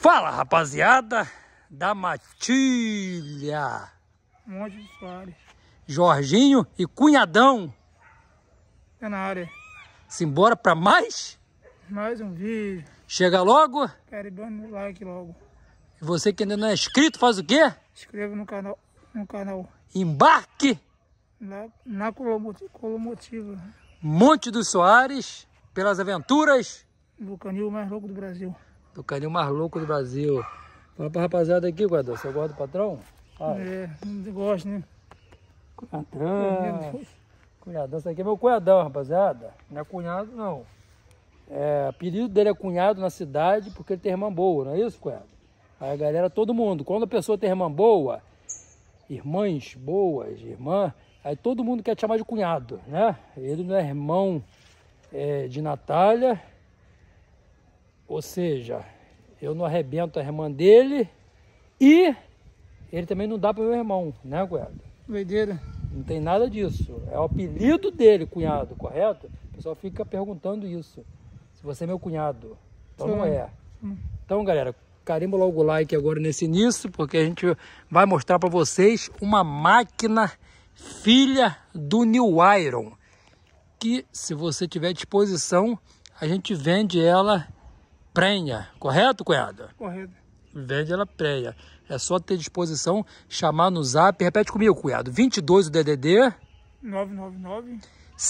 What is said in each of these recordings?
Fala, rapaziada da Matilha. Monte de Soares. Jorginho e Cunhadão. Tá na área. Simbora pra mais? Mais um vídeo. Chega logo. Caribando no like logo. E você que ainda não é inscrito, faz o quê? Inscreva no canal. Embarque Na Colomotiva. Monte dos Soares pelas aventuras Do canil mais louco do Brasil. do canil mais louco do Brasil. Fala pra rapaziada aqui, Guadão. Você gosta do patrão? Fala. Não gosto, né? Cunhadão. Cunhadão, isso aqui é meu cunhadão, rapaziada. Não é cunhado, não. O apelido dele é cunhado na cidade porque ele tem irmã boa, não é isso, cunhado? Aí a galera, todo mundo, quando a pessoa tem irmã boa, irmãs boas, irmã, aí todo mundo quer te chamar de cunhado, né? Ele não é irmão de Natália, ou seja, eu não arrebento a irmã dele e ele também não dá para meu irmão, né, cunhado? Doideira. Não tem nada disso. É o apelido dele, cunhado, correto? O pessoal fica perguntando isso. Se você é meu cunhado. Então não é. Então, galera, carimba logo o like agora nesse início, porque a gente vai mostrar para vocês uma máquina filha do New Iron. Que, se você tiver disposição, a gente vende ela prenha. Correto, cunhado? Correto. Vende ela prenha. É só ter disposição, chamar no zap. Repete comigo, cunhado. 22 o DDD. 999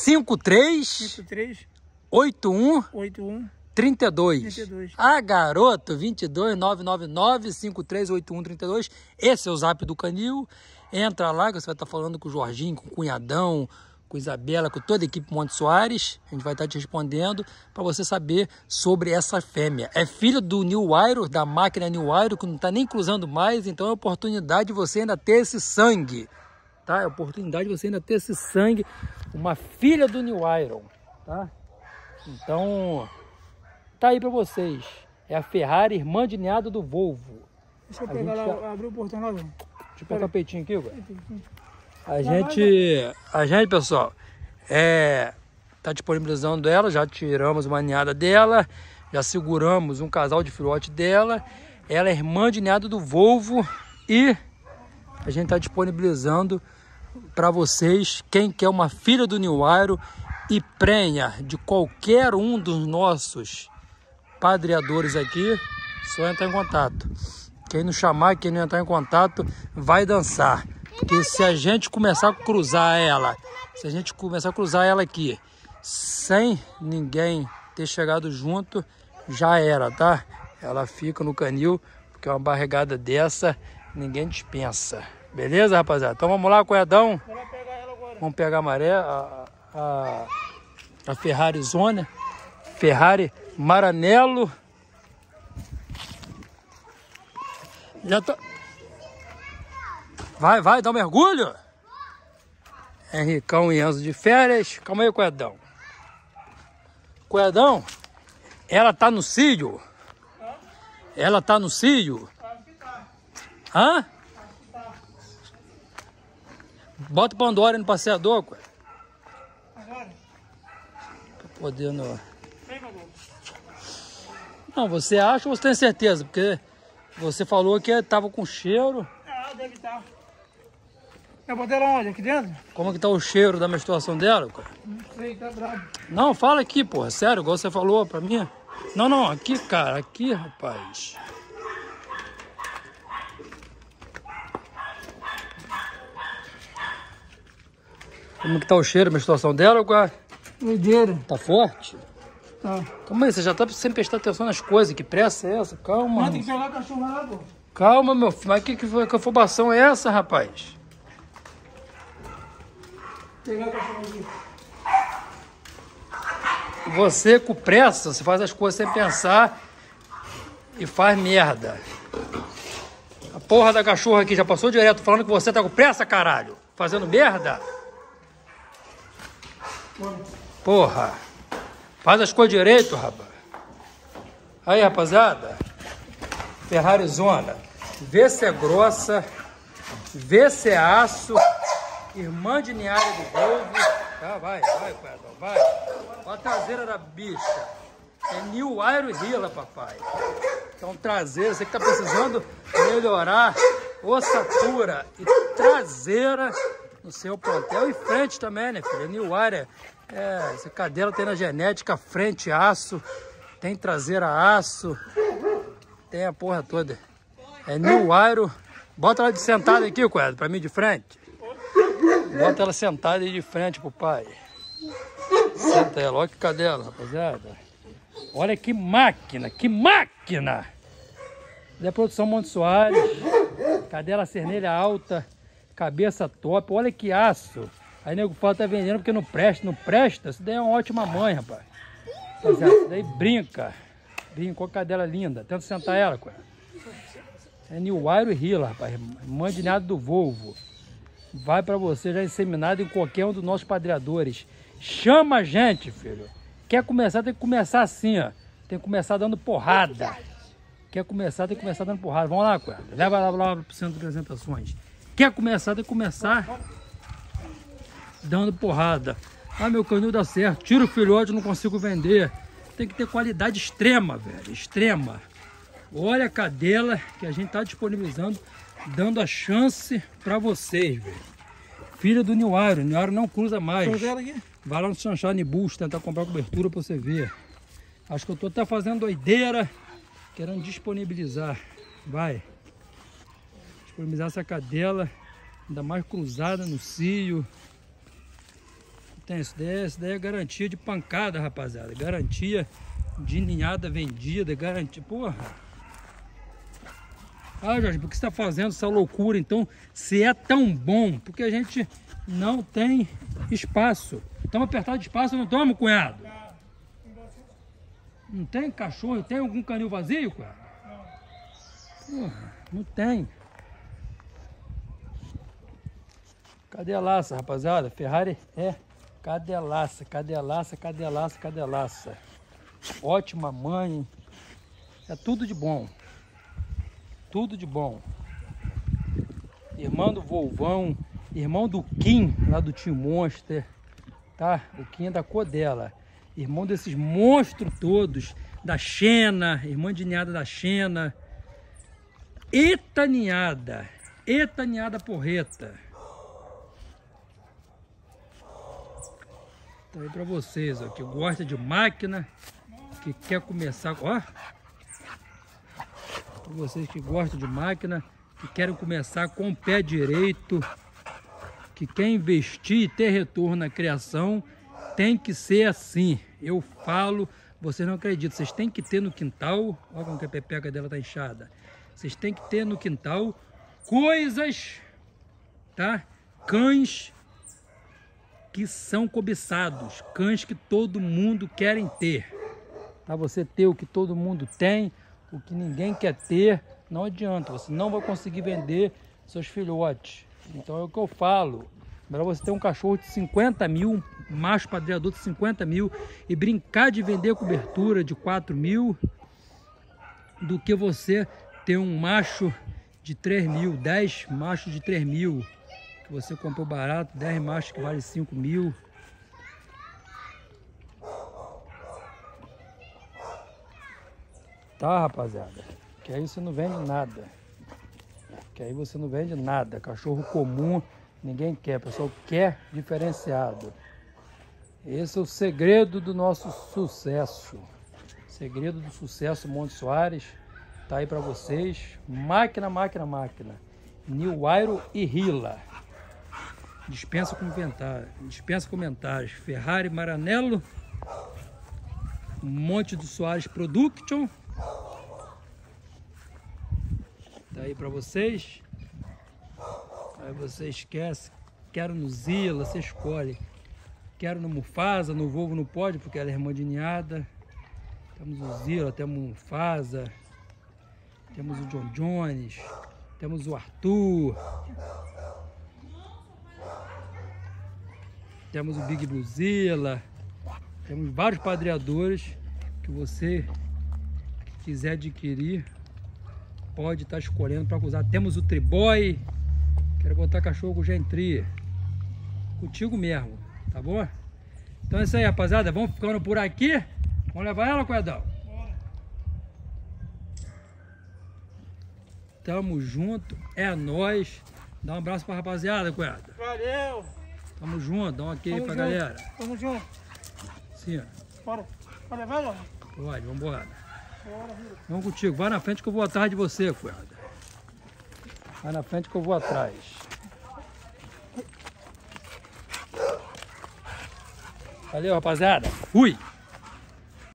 53 81 81 32. Ah, garoto, 22 999 53 81 32. Esse é o zap do canil. Entra lá que você vai estar falando com o Jorginho, com o Cunhadão, com a Isabela, com toda a equipe Monte Soares. A gente vai estar te respondendo para você saber sobre essa fêmea. É filha do New Iron, da máquina New Iron, que não está nem cruzando mais, então é oportunidade de você ainda ter esse sangue, tá? É oportunidade de você ainda ter esse sangue, uma filha do New Iron, tá? Então, tá aí para vocês. É a Ferrari, irmã de ninhada do Volvo. Deixa eu pegar lá, abrir o portão lá, velho. Deixa eu pegar o peitinho aqui, agora. A gente, pessoal, tá disponibilizando ela, já tiramos uma ninhada dela, já seguramos um casal de filhote dela. Ela é irmã de ninhada do Volvo e a gente tá disponibilizando para vocês, quem quer uma filha do New Iron e prenha de qualquer um dos nossos padreadores aqui, só entrar em contato. Quem não chamar, quem não entrar em contato, vai dançar. Porque se a gente começar a cruzar ela, aqui, sem ninguém ter chegado junto, já era, tá? Ela fica no canil, porque uma barrigada dessa, ninguém dispensa. Beleza, rapaziada? Então vamos lá, cunhadão. Vamos pegar a maré, a Ferrari Zona, Ferrari Maranello. Já tô... Vai, dá um mergulho. Henricão e Enzo de férias. Calma aí, cunhadão. Cunhadão, ela tá no cio? Ela tá no cio? Hã? Bota o Pandora no passeador, cunhadão. Pra poder no... Não, você acha ou você tem certeza? Porque você falou que tava com cheiro. Ah, deve estar. Eu botei ela onde? Aqui dentro? Como que tá o cheiro da menstruação dela, cara? Não sei, tá bravo. Não, fala aqui, porra. Sério, igual você falou pra mim. Não, aqui, cara. Aqui, rapaz. Como que tá o cheiro da menstruação dela, cara? Doideira. Tá forte? Tá. Calma aí, você já tá sem prestar atenção nas coisas. Que pressa é essa? Calma. Mas tem que pegar a cachorra lá, pô. Calma, meu filho. Mas que afobação é essa, rapaz? Pegar a cachorra aqui. Você com pressa, você faz as coisas sem pensar e faz merda. A porra da cachorra aqui já passou direto falando que você tá com pressa, caralho. Fazendo merda. Porra. Faz as coisas direito, rapaz. Aí, rapaziada. Ferrari Zona. Vê se é grossa. Vê se é aço. Irmã de ninhada do Volvo. Tá, vai, cunhadão, vai. Olha a traseira da bicha. É New Iron Hila, papai. Então traseira, você que tá precisando melhorar ossatura e traseira no seu plantel e frente também, né, filho? New Iron, essa cadela tem na genética frente aço, tem traseira aço, tem a porra toda. É New Iron. Bota ela de sentada aqui, Coelho, pra mim de frente. Bota ela sentada aí de frente pro pai. Senta ela, olha que cadela, rapaziada. Olha que máquina, que máquina! Da produção Monte Soares, cadela cernelha alta, cabeça top, olha que aço. Aí nego fala tá vendendo porque não presta, não presta. Isso daí é uma ótima mãe, rapaz. Rapaziada, isso daí brinca. Brinca, olha que cadela linda. Tenta sentar ela, Coelho. É New Iron Hila, rapaz. Mãe de nada do Volvo. Vai pra você já inseminado em qualquer um dos nossos padreadores. Chama a gente, filho. Quer começar, tem que começar assim, ó. Tem que começar dando porrada. Quer começar, tem que começar dando porrada. Vamos lá, Coelho. Leva lá pro centro de apresentações. Quer começar, tem que começar dando porrada. Ah, meu canil dá certo. Tira o filhote, não consigo vender. Tem que ter qualidade extrema, velho. Extrema. Olha a cadela que a gente tá disponibilizando, dando a chance pra vocês, velho. Filha do New Iron. New Iron não cruza mais. Vai lá no Sunshine Bulls tentar comprar cobertura pra você ver. Acho que eu tô até fazendo doideira, querendo disponibilizar. Vai. Disponibilizar essa cadela, ainda mais cruzada no cio. Tem isso daí é garantia de pancada, rapaziada. Garantia de ninhada vendida, garantia. Porra. Ah, Jorge, por que você está fazendo essa loucura então? Se é tão bom, porque a gente não tem espaço. Estamos apertados de espaço, não estamos, cunhado? Não tem cachorro? Tem algum canil vazio, cunhado? Porra, não tem. Cadelaça, rapaziada. Ferrari é cadelaça, cadelaça, cadelaça, cadelaça. Ótima mãe. É tudo de bom. Tudo de bom. Irmão do Volvão, irmão do Kim, lá do Team Monster, tá? O Kim é da cor dela. Irmão desses monstros todos, da Xena, irmã de ninhada da Xena. Eita ninhada porreta. Tá aí pra vocês, ó, que gosta de máquina, que quer começar, ó. Para vocês que gostam de máquina, que querem começar com o pé direito, que quer investir e ter retorno na criação, tem que ser assim. Eu falo, vocês não acreditam, vocês têm que ter no quintal, olha como que a pepeca dela tá inchada. Vocês têm que ter no quintal coisas, tá? Cães que são cobiçados, cães que todo mundo querem ter. Tá? Você ter o que todo mundo tem, o que ninguém quer ter, não adianta, você não vai conseguir vender seus filhotes. Então é o que eu falo, melhor você ter um cachorro de 50 mil, um macho padreador de 50 mil e brincar de vender cobertura de 4 mil, do que você ter um macho de 3 mil, 10 machos de 3 mil, que você comprou barato, 10 machos que vale 5 mil. Tá, rapaziada? Que aí você não vende nada. Que aí você não vende nada. Cachorro comum, ninguém quer. O pessoal quer diferenciado. Esse é o segredo do nosso sucesso. Segredo do sucesso Monte Soares. Tá aí pra vocês. Máquina, máquina, máquina. New Iron e Hila. Dispensa comentários. Ferrari Maranello. Monte do Soares Production. Tá aí pra vocês. Aí você esquece. Quero no Zila, você escolhe. Quero no Mufasa, no Volvo não pode porque ela é irmã de ninhada. Temos o Zila, temos o Mufasa. Temos o John Jones. Temos o Arthur. Temos o Big Blue Zila. Temos vários padreadores que você quiser adquirir, pode estar escolhendo para usar. Temos o Triboy. Quero botar cachorro com Gentry. Contigo mesmo, tá bom? Então é isso aí, rapaziada. Vamos ficando por aqui. Vamos levar ela, Coedão? Bora. Tamo junto, é nóis. Dá um abraço pra rapaziada, Coeda. Valeu. Tamo junto, dá um ok aí pra junto. galera. Tamo junto. Sim, ó. Bora. Pode levar, Jorge? Pode, vambora. Bora, filho. Vamos contigo, vai na frente que eu vou atrás de você, Coeda. Vai na frente que eu vou atrás. Valeu, rapaziada. Fui!